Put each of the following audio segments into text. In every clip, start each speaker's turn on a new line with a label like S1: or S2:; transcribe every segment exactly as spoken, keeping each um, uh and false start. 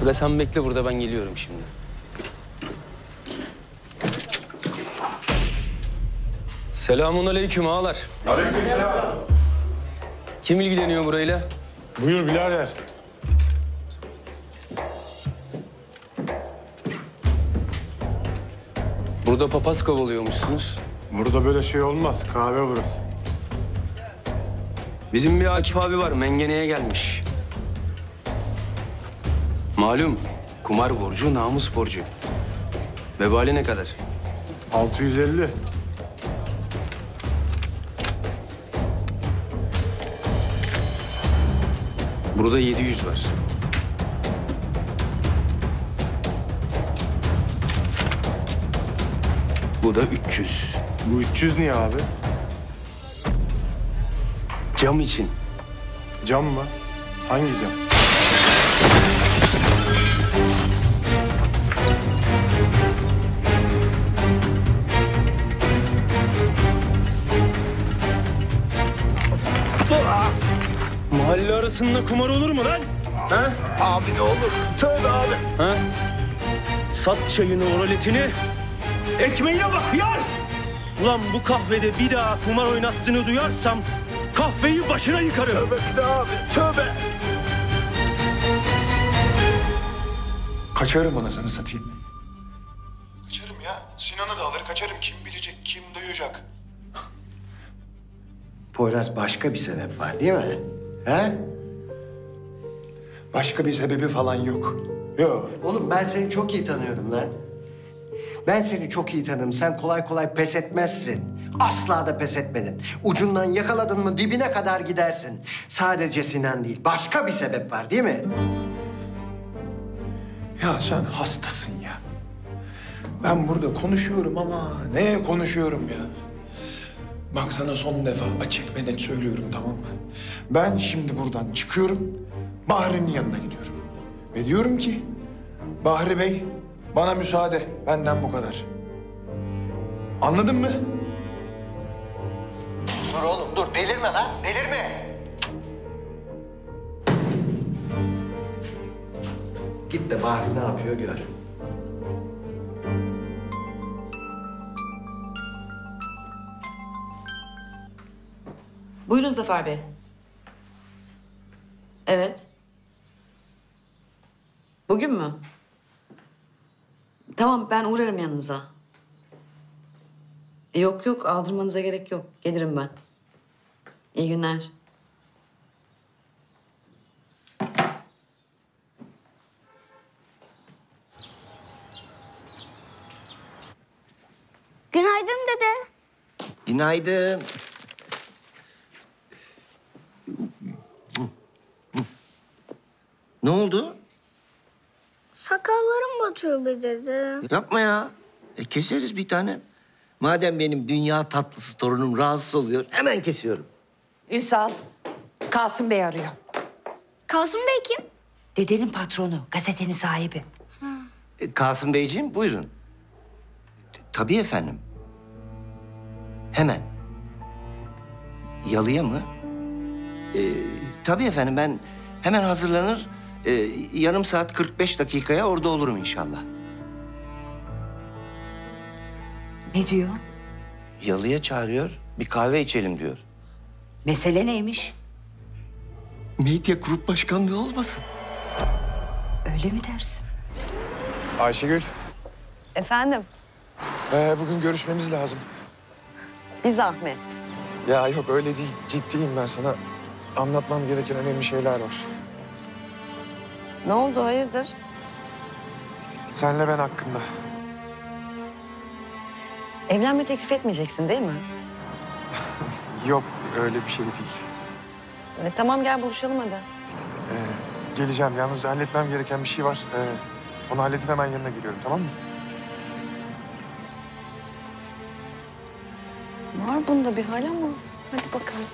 S1: Aga sen bekle burada, ben geliyorum şimdi. Selamun aleyküm ağalar.
S2: Aleykümselam.
S1: Kim ilgileniyor burayla?
S2: Buyur birader.
S1: Burada papaz kovalıyormuşsunuz.
S2: Burada böyle şey olmaz. Kahve burası.
S1: Bizim bir Akif abi var, mengeneye gelmiş. Malum, kumar borcu, namus borcu. Vebali ne kadar?
S2: altı yüz elli.
S1: Burada yedi yüz var. Bu da üç yüz.
S2: Bu üç yüz niye abi?
S1: Cam için.
S2: Cam mı? Hangi cam?
S1: Mahalle arasında kumar olur mu lan? Ha?
S2: Abi ne olur. Tövbe abi.
S1: Ha? Sat çayını, oraletini. Ekmeğine bak yar! Ulan bu kahvede bir daha kumar oynattığını duyarsam kahveyi başına yıkarım.
S2: Tövbe bir daha abi. Tövbe.
S3: Kaçarım anasını satayım.
S2: Kaçarım ya. Sinan'ı da alır kaçarım. Kim bilecek, kim duyacak?
S4: Poyraz, başka bir sebep var değil mi? He?
S3: Başka bir sebebi falan yok.
S2: Yok.
S4: Oğlum ben seni çok iyi tanıyorum lan. Ben seni çok iyi tanırım. Sen kolay kolay pes etmezsin. Asla da pes etmedin. Ucundan yakaladın mı dibine kadar gidersin. Sadece Sinan değil, başka bir sebep var değil mi?
S3: Ya sen hastasın ya. Ben burada konuşuyorum ama neye konuşuyorum ya? Bak sana son defa açık ve net söylüyorum, tamam mı? Ben şimdi buradan çıkıyorum, Bahri'nin yanına gidiyorum. Ve diyorum ki, Bahri Bey bana müsaade, benden bu kadar. Anladın mı?
S4: Dur oğlum dur, delirme lan, delirme. Git de Bahri ne yapıyor gör.
S5: Buyurun Zafer Bey. Evet. Bugün mü? Tamam, ben uğrarım yanınıza. Yok yok, aldırmanıza gerek yok. Gelirim ben. İyi günler.
S6: Günaydın dede.
S4: Günaydın. Ne oldu?
S6: Sakallarım batıyor be dede.
S4: Yapma ya. E, keseriz bir tane. Madem benim dünya tatlısı torunum rahatsız oluyor, hemen kesiyorum.
S7: Ünsal, Kasım Bey arıyor.
S6: Kasım Bey kim?
S7: Dedenin patronu, gazetenin sahibi.
S4: E, Kasım Beyciğim, buyurun. Tabii efendim. Hemen. Yalıya mı? E, tabii efendim, ben hemen hazırlanır. e, yarım saat kırk beş dakikaya orada olurum inşallah.
S7: Ne diyor?
S4: Yalıya çağırıyor, bir kahve içelim diyor.
S7: Mesele neymiş?
S4: Medya grup başkanlığı olmasın?
S7: Öyle mi dersin?
S2: Ayşegül,
S8: Efendim,
S2: ee, bugün görüşmemiz lazım.
S8: bir zahmet.
S2: Ya yok öyle değil, ciddiyim ben sana. Anlatmam gereken önemli şeyler var.
S8: Ne oldu, hayırdır?
S2: Senle ben hakkında.
S8: Evlenme teklif etmeyeceksin değil mi?
S2: Yok öyle bir şey değil.
S8: Evet, tamam gel buluşalım hadi.
S2: Ee, geleceğim. Yalnız halletmem gereken bir şey var. Ee, onu halledip hemen yanına geliyorum, tamam mı?
S8: Var bunda bir hal ama hadi bakalım.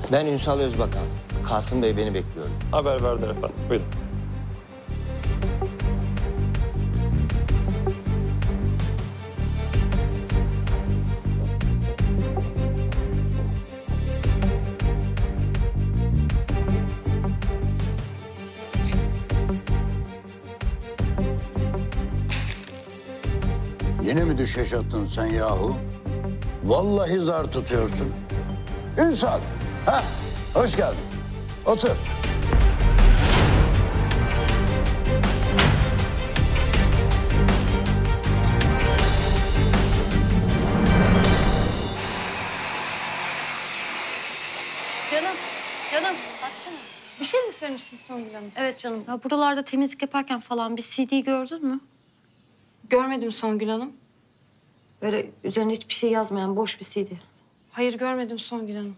S9: Ben Ünsal Özbakan. Kasım Bey beni bekliyor.
S1: Haber verdiler efendim. Buyurun.
S10: Yine mi düşeş attın sen yahu? Vallahi zar tutuyorsun. Ünsal, ha, hoş geldin. Otur.
S8: Canım, canım baksana. Bir şey mi istemiştin Songül Hanım? Evet canım. Ya buralarda temizlik yaparken falan bir C D gördün mü?
S11: Görmedim Songül Hanım. Böyle üzerine hiçbir şey yazmayan boş bir C D.
S8: Hayır görmedim Songül Hanım.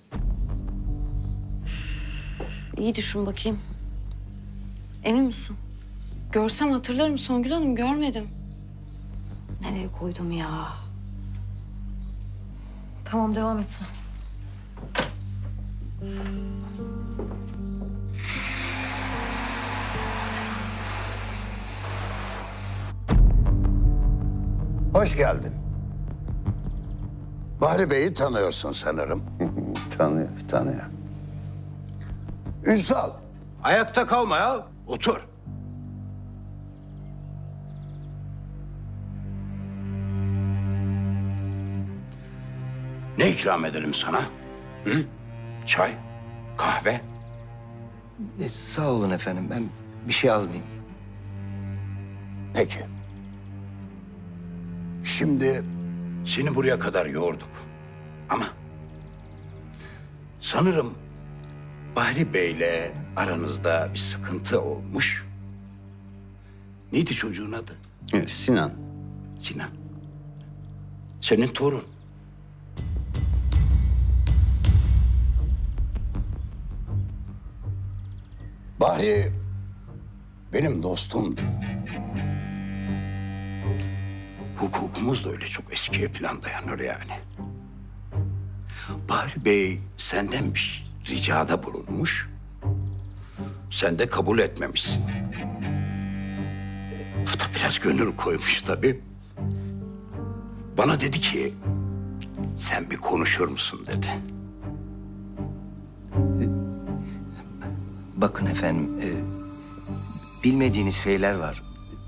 S11: İyi düşün bakayım.
S8: Emin misin? Görsem hatırlarım Songül Hanım, görmedim.
S11: Nereye koydum ya? Tamam devam et sen.
S10: Hoş geldin. Bahri Bey'i tanıyorsun sanırım.
S12: Tanıyor, tanıyor.
S10: Ünsal, ayakta kalma ya. Otur. Ne ikram edelim sana? Hı? Çay, kahve?
S9: E, sağ olun efendim. Ben bir şey almayayım.
S10: Peki. Şimdi seni buraya kadar yorduk. Ama sanırım Bahri Bey'le aranızda bir sıkıntı olmuş. Neydi çocuğun adı?
S12: Sinan.
S10: Sinan. Senin torun. Bahri benim dostumdur. Hukukumuz da öyle çok eskiye falan dayanır yani. Bahri Bey senden bir ricada bulunmuş. Sen de kabul etmemişsin. O da biraz gönül koymuş tabii. Bana dedi ki, sen bir konuşur musun dedi.
S9: Bakın efendim, e, bilmediğiniz şeyler var.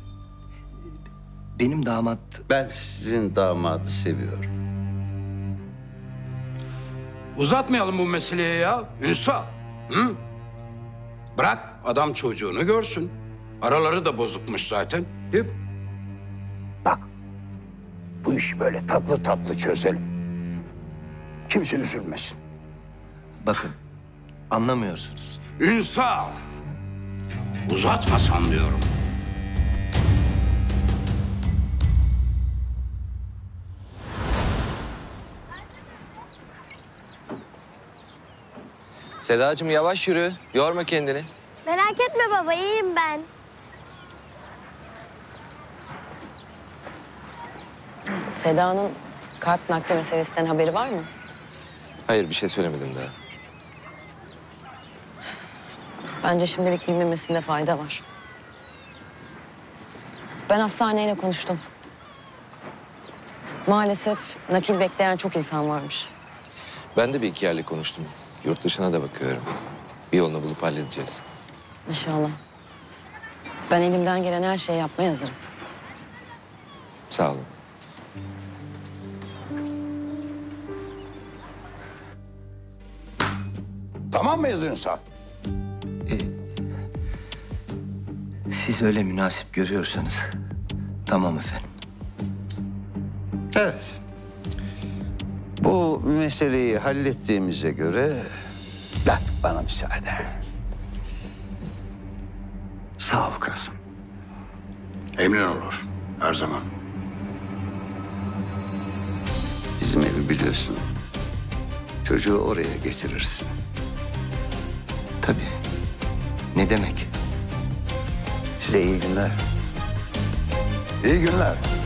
S9: Benim damat...
S12: Ben sizin damadı seviyorum.
S10: Uzatmayalım bu meseleyi ya Ünsal. Hı? Bırak adam çocuğunu görsün. Araları da bozukmuş zaten. Değil mi? Bak, bu işi böyle tatlı tatlı çözelim. Kimse üzülmesin.
S9: Bakın, anlamıyorsunuz.
S10: Ünsal, uzatmasan diyorum.
S13: Sedacığım yavaş yürü. Yorma kendini.
S6: Merak etme baba, iyiyim ben.
S8: Seda'nın kalp nakli meselesinden haberi var mı?
S13: Hayır bir şey söylemedim daha.
S8: Bence şimdilik bilmemesinde fayda var. Ben hastaneyle konuştum. Maalesef nakil bekleyen çok insan varmış.
S13: Ben de bir iki yerle konuştum. Yurt dışına da bakıyorum. Bir yolunu bulup halledeceğiz.
S8: İnşallah. Ben elimden gelen her şeyi yapmaya hazırım.
S13: Sağ olun.
S10: Tamam mıyız Ünsal?
S9: E, siz öyle münasip görüyorsanız... Tamam efendim.
S12: Evet. Bu meseleyi hallettiğimize göre...
S10: Artık bana müsaade. Sağ ol Kasım. Emrin olur. Her zaman.
S12: Bizim evi biliyorsun. Çocuğu oraya getirirsin.
S9: Tabii. Ne demek?
S12: Size iyi günler.
S10: İyi günler.